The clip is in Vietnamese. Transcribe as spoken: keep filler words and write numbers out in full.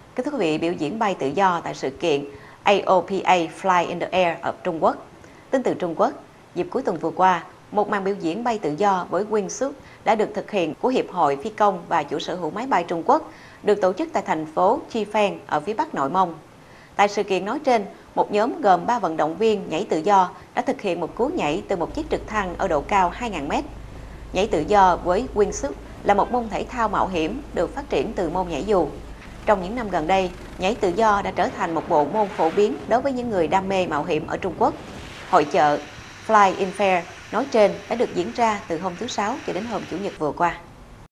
Kính thưa quý vị, biểu diễn bay tự do tại sự kiện a o pê a Fly in the Air ở Trung Quốc. Tin từ Trung Quốc, dịp cuối tuần vừa qua, một màn biểu diễn bay tự do với wingsuit đã được thực hiện của Hiệp hội Phi công và Chủ sở hữu máy bay Trung Quốc, được tổ chức tại thành phố Chifeng ở phía bắc Nội Mông. Tại sự kiện nói trên, một nhóm gồm ba vận động viên nhảy tự do đã thực hiện một cú nhảy từ một chiếc trực thăng ở độ cao hai nghìn mét. Nhảy tự do với wingsuit là một môn thể thao mạo hiểm được phát triển từ môn nhảy dù. Trong những năm gần đây, nhảy tự do đã trở thành một bộ môn phổ biến đối với những người đam mê mạo hiểm ở Trung Quốc. Hội chợ Fly in Fair nói trên đã được diễn ra từ hôm thứ Sáu cho đến hôm Chủ nhật vừa qua.